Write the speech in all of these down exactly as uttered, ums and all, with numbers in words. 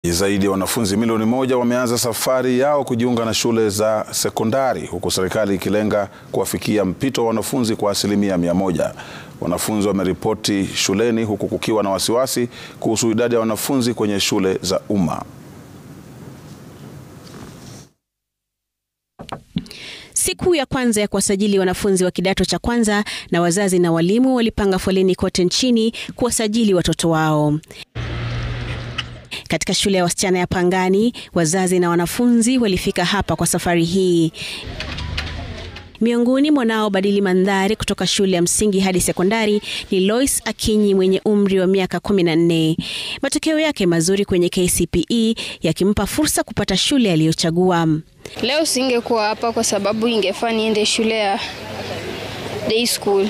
Zaidi ya wanafunzi milioni moja wameanza safari yao kujiunga na shule za sekondari, huku serikali ikilenga kuafikia mpito wa wanafunzi kwa asilimia mia moja. Wanafunzi wameripoti shuleni, huku kukiwa na wasiwasi kuhusu idadi ya wanafunzi kwenye shule za umma. Siku ya kwanza ya kuwasajili wanafunzi wa kidato cha kwanza, na wazazi na walimu walipanga foleni kote nchini kuwasajili watoto wao. Katika shule ya wasichana ya Pangani, wazazi na wanafunzi walifika hapa kwa safari hii. Miongoni mwanao badili mandhari kutoka shule ya msingi hadi sekondari ni Lois Akinyi mwenye umri wa miaka kumi na nne. Matokeo yake mazuri kwenye K C P E yakimpa fursa kupata shule aliyochagua. Leo singekuwa hapa kwa sababu ingefaa niende shule ya day school.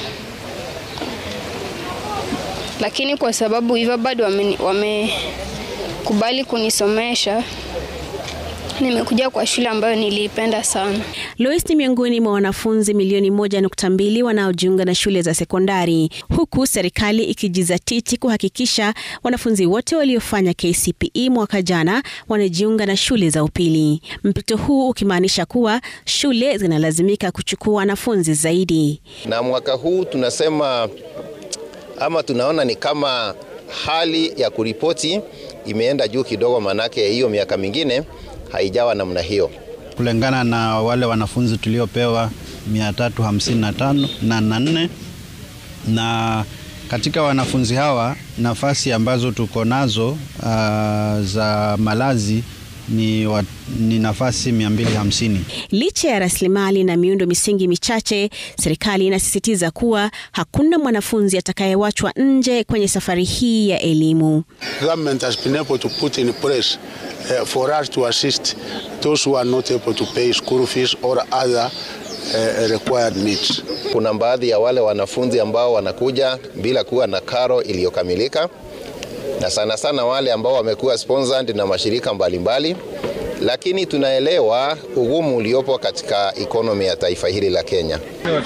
Lakini kwa sababu hivyo bado wame, wame kubali kunisomesha, nimekuja kwa shule ambayo niliipenda sana. Lois ni miongoni mwa wanafunzi milioni moja nukta mbili wanaojiunga na shule za sekondari, huku serikali ikijizatiti kuhakikisha wanafunzi wote waliofanya K C P E mwaka jana wanajiunga na shule za upili. Mpito huu ukimaanisha kuwa shule zinalazimika kuchukua wanafunzi zaidi. Na mwaka huu tunasema ama tunaona ni kama hali ya kuripoti imeenda juu kidogo, manake hiyo miaka mingine haijawa namna hiyo. Kulingana na wale wanafunzi tuliopewa mia tatu hamsini na tano na nne, na katika wanafunzi hawa nafasi ambazo tuko nazo uh, za malazi ni, wa, ni nafasi mia mbili hamsini. Licha ya rasilimali na miundo misingi michache, serikali inasisitiza kuwa hakuna mwanafunzi atakayewachwa nje kwenye safari hii ya elimu. Government has been able to put in place uh, for us to assist those who are not able to pay school fees or other uh, required needs. Kuna baadhi ya wale wanafunzi ambao wanakuja bila kuwa na karo iliyokamilika, na sana sana wale ambao wamekuwa sponsored na mashirika mbalimbali, lakini tunaelewa ugumu uliopo katika economy ya taifa hili la Kenya.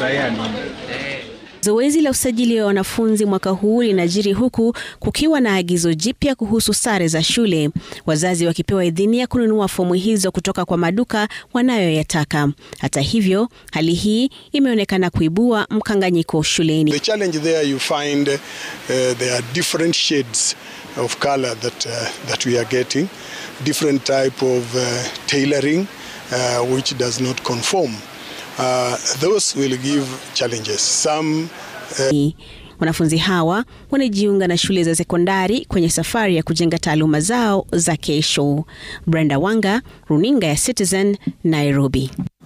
Zoezi la usajili wa wanafunzi mwaka huu linajiri huku kukiwa na agizo jipya kuhusu sare za shule, wazazi wakipewa idhini ya kununua fomu hizo kutoka kwa maduka wanayoyataka. Hata hivyo, hali hii imeonekana kuibua mkanganyiko shuleni. The challenge there you find uh, there are different shades of color that uh, that we are getting, different type of uh, tailoring uh, which does not conform. Uh, those will give challenges. Some uh... Wanafunzi hawa wanajiunga na shule za sekondari kwenye safari ya kujenga taaluma zao za kesho. Brenda Wanga, Runinga ya Citizen, Nairobi.